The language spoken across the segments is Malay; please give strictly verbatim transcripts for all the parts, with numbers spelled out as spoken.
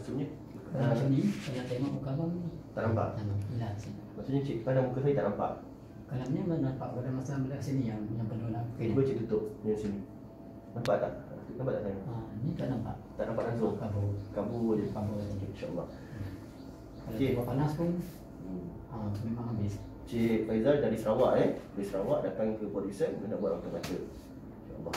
Maksudnya Kalau macam ni, saya tengok muka abang ni. tak nampak? Tak nampak. Hilang sini. Maksudnya cik pandang muka saya tak nampak? Kalau ni mana nampak pada masa belah sini yang yang penuh nak. Cuba cik tutup yang sini. Nampak tak? Nampak tak saya? Ha, ni tak nampak. Tak nampak langsung? Kabur. Kabur je. Kabur je. InsyaAllah. Kalau Cik. okay. panas pun, Hmm. ha, memang habis. Cik Faizal dari Sarawak eh. Dari Sarawak datang ke Polisen nak buat rawatan mata. InsyaAllah.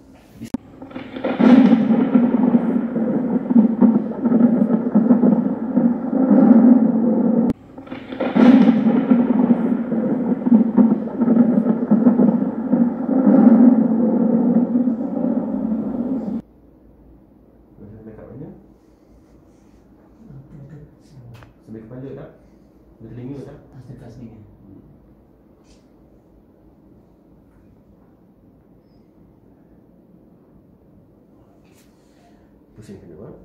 Sambil kepala tak? Sambil telinga tak? Dekat sini. Pusing kena bang.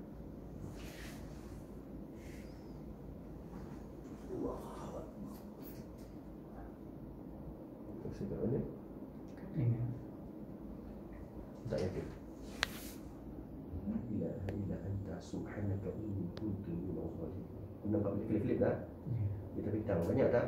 Pusing kat mana? Telinga. Tak yakin. La ilaha illa anta subhanaka inni kuntu minadh dhalimin. Nampak boleh klip-klip tak? Ya. Kita bintang banyak tak?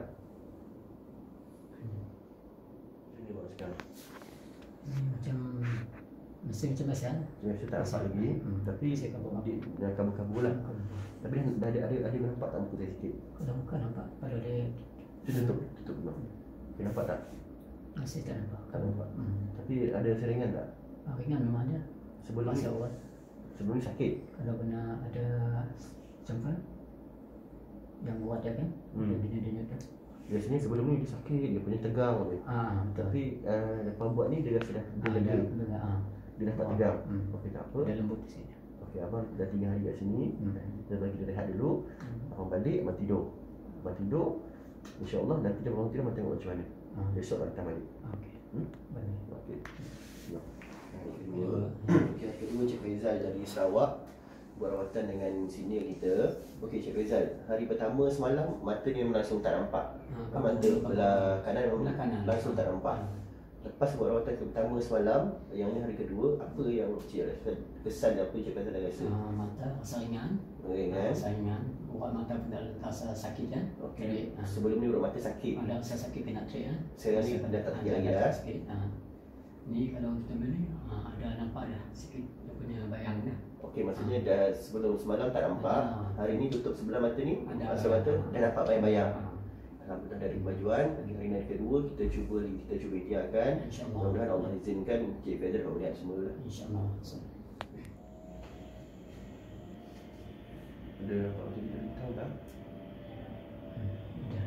Sini bang sekarang. Ni macam mesti macam biasa. Saya rasa tak nampak lagi, Hmm. tapi Saya kabur-kabur. dia dah kabur-kabur lah. Tapi dah, dah ada ada ada nampak tak muka saya sikit? Kalau muka nampak, kalau dia Dia tutup, tutup dulu. Dia nampak tak? masih tak nampak. Tak nampak. Hmm. Tapi ada seringan tak? Ah, ringan memang ada. Sebelum ni, Masa awal. sebelum ni sakit. Kalau benar ada macam kan yang buat dia kan, Hmm. dia dunia-dunia tu. Biasanya sebelum ni dia sakit, dia punya tegang. Ah, betul. Tapi uh, lepas buat ni dia rasa dah dia Ah, lega. dah, dah, ah. Dia dah tak tegang. Hmm. Okey tak apa. Dia lembut di sini. Okey abang dah tiga hari kat sini. Hmm. Kita bagi dia rehat dulu. Hmm. Abang balik, abang tidur. Abang tidur. InsyaAllah nanti dia bangun tidur abang tengok macam mana. Ah. Besok abang datang balik. Okey. Hmm? Boleh. Okey. Ya. Hari kedua, okey, hari kedua Cik Faizal dari Sarawak buat rawatan dengan senior kita. Okey Cik Faizal, hari pertama semalam mata dia langsung tak nampak. Ah, Mata kabur, belah kanan memang Belah kanan. langsung tak nampak. Ah. Lepas buat rawatan ke pertama semalam, yang ni hari kedua, apa yang Cik rasa, kesan apa Cik Faizal dah rasa? Ah, mata rasa ringan. Ringan. Rasa ringan. Buat mata pun tak rasa sakit kan. Okey. Ah. Sebelum ni urut mata sakit. Ada rasa sakit kena trik kan. Sekarang ni dah tak sakit lagi dah. Sikit. Ah. Ni kalau kita ni ah, ada nampak dah sikit dia punya bayang dah. Okey, maksudnya dah sebelum semalam tak nampak. Ah. Hari ni tutup sebelah mata ni, Ada masa mata dah nampak bayang-bayang. Ah. Alhamdulillah dari kemajuan. Hari hari yang kedua kita cuba kita cuba ikhtiarkan. InsyaAllah. Mudah-mudahan Allah izinkan Cik Faizal dapat melihat semua lah. InsyaAllah. Ada nampak macam kita bintang tak? Hmm. Dah.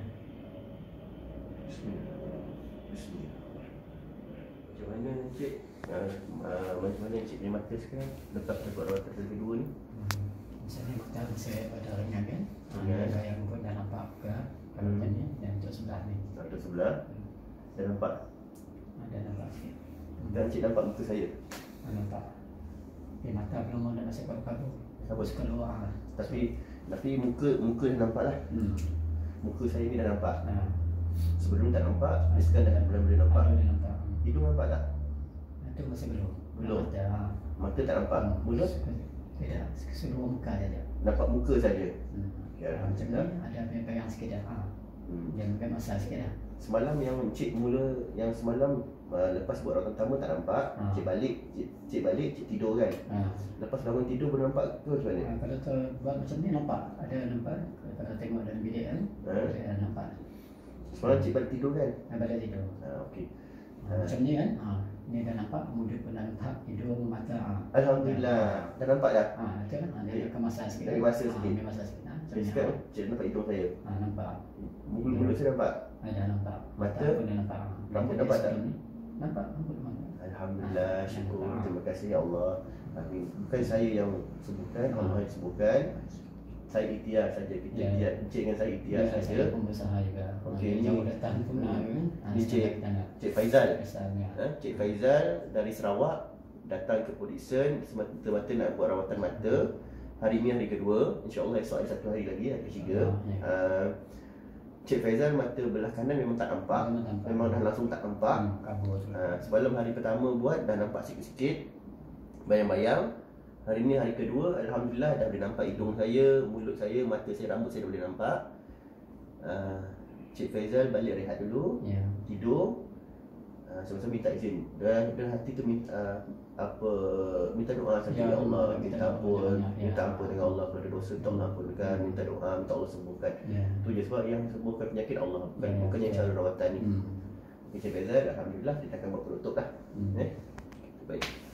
Bismillah. Bismillah. Macam mana Cik? Uh, uh, macam mana Cik punya mata sekarang? Lepas kita buat rawatan hari kedua ni? Hmm. Misalnya kita saya pada ringan kan. Ringan. Bayang pun dah nampak ke. Kalau Hmm. macam ni dan untuk sebelah ni. Ada sebelah. Dah nampak. Ada nampak sikit. Dan Cik nampak muka saya. Ah, nampak. Tapi mata belum ada masih kabur-kabur. Apa? Keluar lah. Tapi tapi muka muka dah nampak lah. Hmm. Muka saya ni dah nampak. Nah. Sebelum tak nampak, dia sekarang dah boleh-boleh nampak. Ada dia nampak. Hidung nampak tak? Itu masih belum. Belum. Ada. Mata tak nampak. Mulut Tidak. Seluruh muka saja. nampak muka saja. Hmm. Ya, Ah, macam ni Alhamdulillah. ada bayang sikit dah. Ah. Hmm. Dia mungkin masalah sikit dah. Semalam yang Cik mula yang semalam uh, lepas buat rawatan pertama tak nampak, Ah. Cik balik, Cik, Cik balik, Cik tidur kan. Ah. Lepas bangun tidur baru nampak ke macam mana? Ah, kalau tu buat macam ni nampak. Ada nampak. Kalau tengok dalam bilik kan. Ah. Ada nampak. Semalam Cik balik tidur kan? Ah, balik tidur. Ha, okey. Ah, macam ni kan. Ah. Ni dah nampak. Mulut pun dah nampak. Hidung, mata. Ah. Alhamdulillah. Dah nampak dah? Ah, itu kan. Ah, dia akan masalah sikit. Dari kan? masa Ah, sikit. Ambil masalah sikit. Ah, macam Jadi ni. sekarang Cik nampak hidung saya. Ah, nampak. Mulut-mulut saya nampak. Ada nampak. Mata? pun dah nampak. Rambut dia nampak tak? sebelum ni. Nampak rambut mana? Alhamdulillah, Ah, syukur. nampak. Terima kasih ya Allah. Amin. Bukan saya yang sembuhkan, Allah yang sembuhkan. Saya ikhtiar saja, kita Ya. ikhtiar. Encik dengan saya ikhtiar Ya, saja. saya pun berusaha juga. Okey, Ah, ni- jauh datang pun nak kan. Ah, Ni sekarang Cik, kita nak Cik Faizal. misalnya. Ha? Cik Faizal dari Sarawak datang ke Polisen semata-mata nak buat rawatan mata. Hari ni hari kedua, insya-Allah esok ada satu hari lagi, hari ketiga. Ah, ya. Uh, Cik Faizal mata belah kanan memang tak nampak. Memang nampak. Memang dah langsung tak nampak. Hmm, kabur tu. Uh, sebelum hari pertama buat dah nampak sikit-sikit bayang-bayang. Hari ni hari kedua, Alhamdulillah dah boleh nampak hidung saya, mulut saya, mata saya, rambut saya dah boleh nampak. uh, Cik Faizal balik rehat dulu, Ya. tidur. uh, Sama-sama minta izin. Dan dalam hati tu minta, uh, apa, minta doa saja, Ya, ya Allah, minta minta doa ampun, banyak, ya. minta ampun dengan Allah kalau ada dosa, minta Allah ampunkan, minta doa, minta Allah sembuhkan. Ya. Tu je sebab yang sembuhkan penyakit Allah, bukan Ya, bukannya ya. cara rawatan ni. Hmm. Cik Faizal, Alhamdulillah kita akan buat penutup lah. Hmm. Eh? Baik.